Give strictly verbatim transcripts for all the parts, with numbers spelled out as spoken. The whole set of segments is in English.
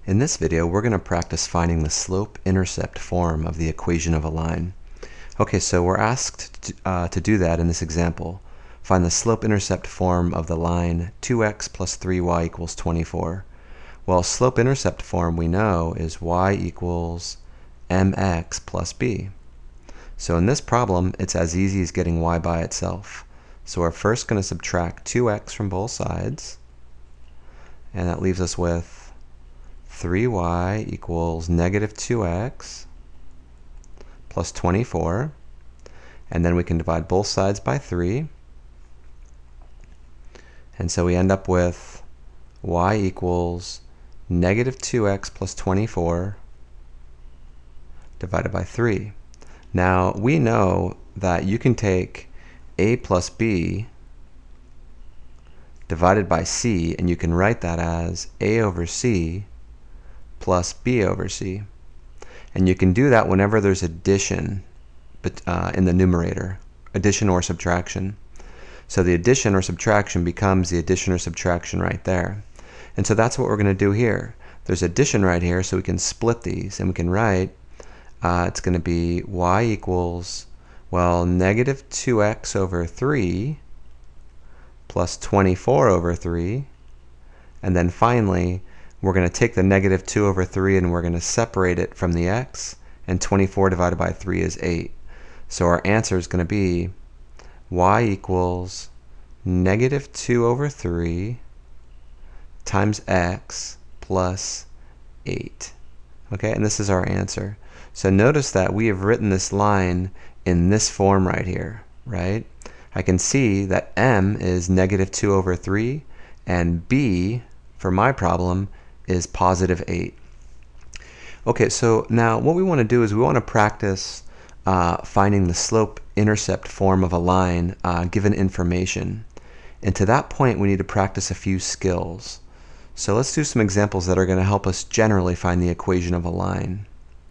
In this video, we're going to practice finding the slope-intercept form of the equation of a line. Okay, so we're asked to, uh, to do that in this example. Find the slope-intercept form of the line two x plus three y equals twenty-four. Well, slope-intercept form we know is y equals mx plus b. So in this problem, it's as easy as getting y by itself. So we're first going to subtract two x from both sides, and that leaves us with three y equals negative two x plus twenty-four, and then we can divide both sides by three, and so we end up with y equals negative two x plus twenty-four divided by three. Now we know that you can take a plus b divided by c, and you can write that as a over c plus b over c. And you can do that whenever there's addition but, uh, in the numerator, addition or subtraction. So the addition or subtraction becomes the addition or subtraction right there. And so that's what we're going to do here. There's addition right here, so we can split these, and we can write, uh, it's going to be y equals, well, negative two x over three plus twenty-four over three, and then finally, we're going to take the negative two over three and we're going to separate it from the x, and twenty-four divided by three is eight. So our answer is going to be y equals negative two over three times x plus eight. Okay, and this is our answer. So notice that we have written this line in this form right here, right? I can see that m is negative two over three, and b, for my problem, is positive eight. Okay, so now what we want to do is we want to practice uh, finding the slope-intercept form of a line uh, given information. And to that point, we need to practice a few skills. So let's do some examples that are going to help us generally find the equation of a line.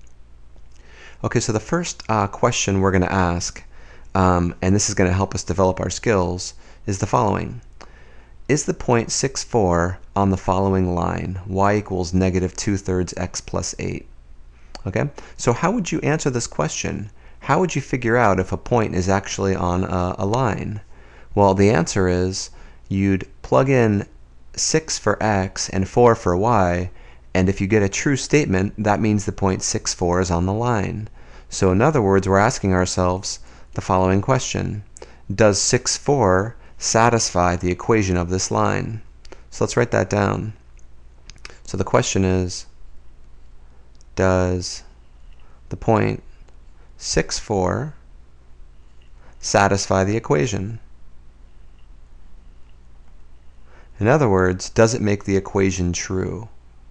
Okay, so the first uh, question we're going to ask, um, and this is going to help us develop our skills, is the following. Is the point six, four on the following line, y equals negative two thirds x plus eight? Okay, so how would you answer this question? How would you figure out if a point is actually on a, a line? Well, the answer is you'd plug in six for x and four for y, and if you get a true statement, that means the point six, four is on the line. So in other words, we're asking ourselves the following question. Does six, four satisfy the equation of this line? So let's write that down. So the question is, does the point six, four satisfy the equation? In other words, does it make the equation true?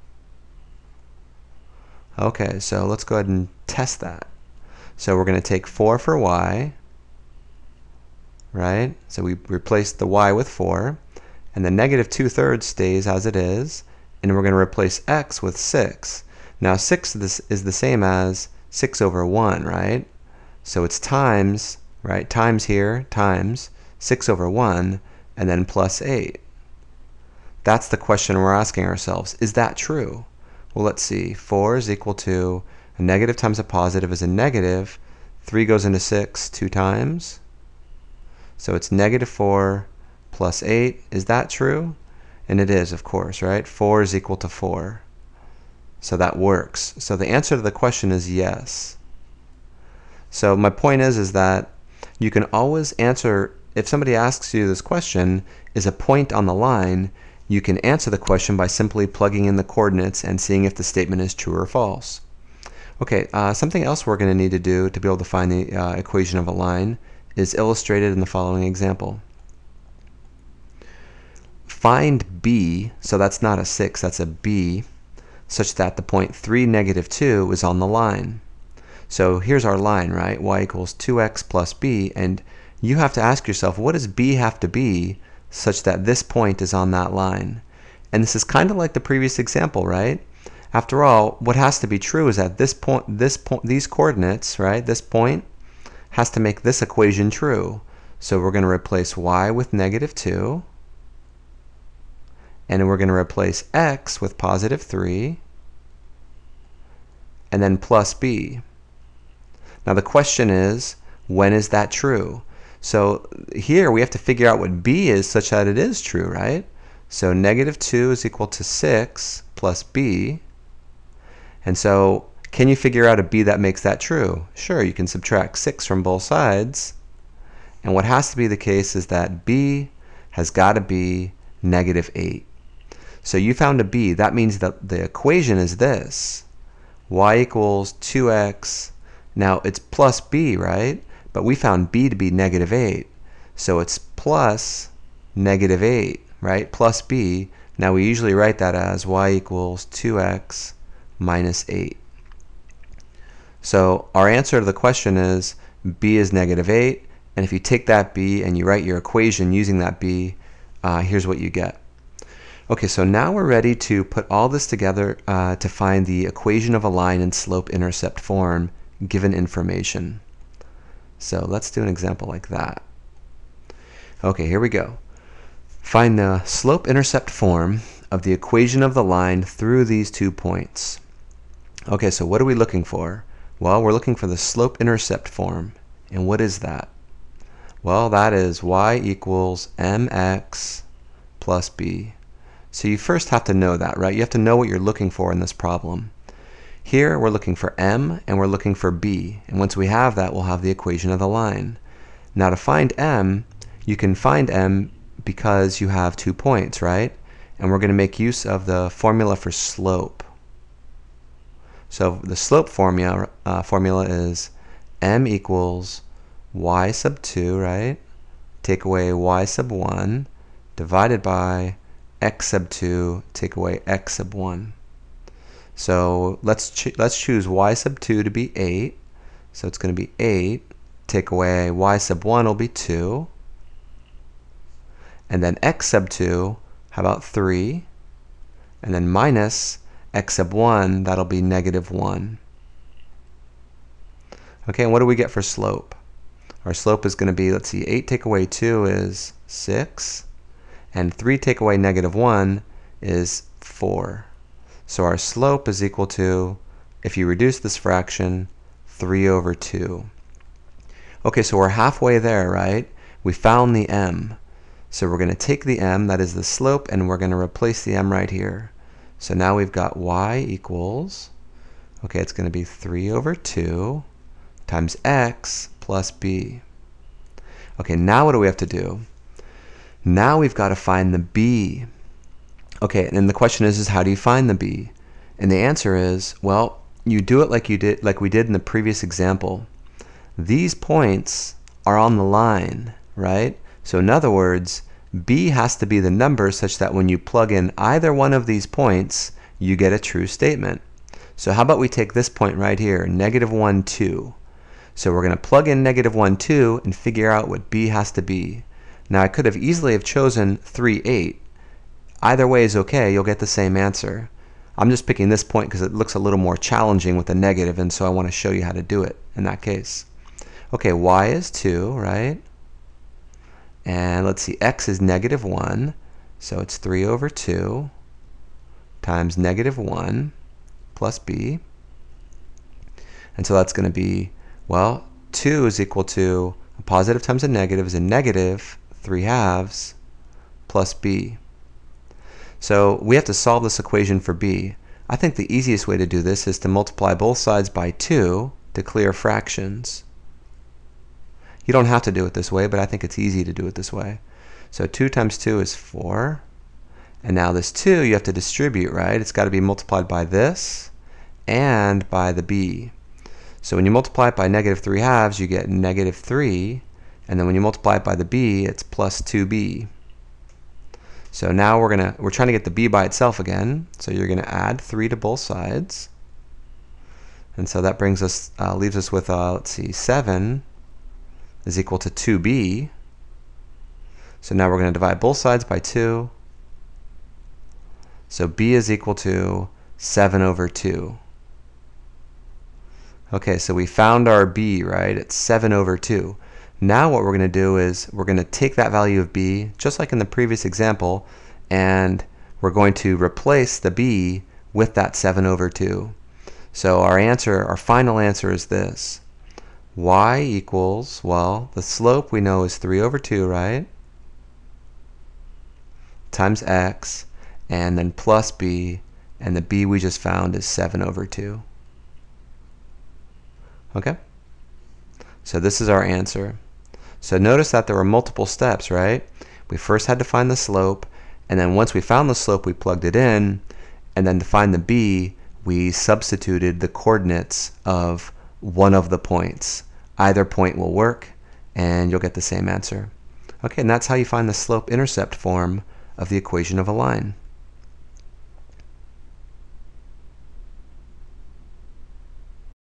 Okay, so let's go ahead and test that. So we're going to take four for y, right? So we replace the y with four, and the negative two thirds stays as it is, and we're going to replace x with six. Now six this is the same as six over one, right? So it's times, right? Times here, times six over one, and then plus eight. That's the question we're asking ourselves. Is that true? Well, let's see. four is equal to a negative times a positive is a negative. three goes into six two times. So it's negative four plus eight. Is that true? And it is, of course, right? four is equal to four. So that works. So the answer to the question is yes. So my point is, is that you can always answer, if somebody asks you this question, is a point on the line, you can answer the question by simply plugging in the coordinates and seeing if the statement is true or false. Okay, uh, something else we're going to need to do to be able to find the uh, equation of a line is illustrated in the following example. Find b, so that's not a six, that's a b, such that the point three, negative two is on the line. So here's our line, right? Y equals two x plus b, and you have to ask yourself, what does b have to be such that this point is on that line? And this is kind of like the previous example, right? After all, what has to be true is that this point, this point, these coordinates, right? This point has to make this equation true. So we're going to replace y with negative two, and we're going to replace x with positive three, and then plus b. Now the question is, when is that true? So here we have to figure out what b is such that it is true, right? So negative two is equal to six plus b. And so can you figure out a b that makes that true? Sure, you can subtract six from both sides. And what has to be the case is that b has got to be negative eight. So you found a b. That means that the equation is this. Y equals two x. Now it's plus b, right? But we found b to be negative eight. So it's plus negative eight, right? Plus b. Now we usually write that as y equals two x minus eight. So our answer to the question is b is negative eight. And if you take that b and you write your equation using that b, uh, here's what you get. Okay, so now we're ready to put all this together uh, to find the equation of a line in slope-intercept form given information. So let's do an example like that. Okay, here we go. Find the slope-intercept form of the equation of the line through these two points. Okay, so what are we looking for? Well, we're looking for the slope-intercept form. And what is that? Well, that is y equals mx plus b. So you first have to know that, right? You have to know what you're looking for in this problem. Here we're looking for m and we're looking for b. And once we have that, we'll have the equation of the line. Now to find m, you can find m because you have two points, right? And we're going to make use of the formula for slope. So the slope formula, uh, formula is m equals y sub two, right? Take away y sub one, divided by x sub two, take away x sub one. So let's ch let's choose y sub two to be eight. So it's going to be eight. Take away y sub one will be two. And then x sub two, how about three? And then minus x sub one, that'll be negative one. Okay, and what do we get for slope? Our slope is going to be, let's see, eight take away two is six. And three take away negative one is four. So our slope is equal to, if you reduce this fraction, three over two. Okay, so we're halfway there, right? We found the m. So we're going to take the m, that is the slope, and we're going to replace the m right here. So now we've got y equals, okay, it's going to be three over two times x plus b. Okay, now what do we have to do? Now we've got to find the b. Okay, and the question is, is how do you find the b? And the answer is, well, you do it like you did, like we did in the previous example. These points are on the line, right? So in other words, b has to be the number such that when you plug in either one of these points, you get a true statement. So how about we take this point right here, negative one, two. So we're going to plug in negative one, two and figure out what b has to be. Now I could have easily have chosen three, eight. Either way is okay, you'll get the same answer. I'm just picking this point because it looks a little more challenging with the negative, and so I want to show you how to do it in that case. Okay, y is two, right? And let's see, x is negative one, so it's three over two times negative one plus b. And so that's going to be, well, two is equal to, a positive times a negative is a negative three halves plus b. So we have to solve this equation for b. I think the easiest way to do this is to multiply both sides by two to clear fractions. You don't have to do it this way, but I think it's easy to do it this way. So two times two is four. And now this two you have to distribute, right? It's got to be multiplied by this and by the b. So when you multiply it by negative three halves, you get negative three. And then when you multiply it by the b, it's plus two b. So now we're gonna we're trying to get the b by itself again. So you're gonna add three to both sides. And so that brings us uh, leaves us with uh, let's see, seven is equal to two b. So now we're going to divide both sides by two. So b is equal to seven over two. Okay, so we found our b, right? It's seven over two. Now what we're going to do is we're going to take that value of b, just like in the previous example, and we're going to replace the b with that seven over two. So our answer, our final answer is this. Y equals, well, the slope we know is three over two, right? Times x, and then plus b, and the b we just found is seven over two. Okay? So this is our answer. So notice that there were multiple steps, right? We first had to find the slope, and then once we found the slope, we plugged it in, and then to find the b, we substituted the coordinates of one of the points. Either point will work, and you'll get the same answer. Okay, and that's how you find the slope-intercept form of the equation of a line.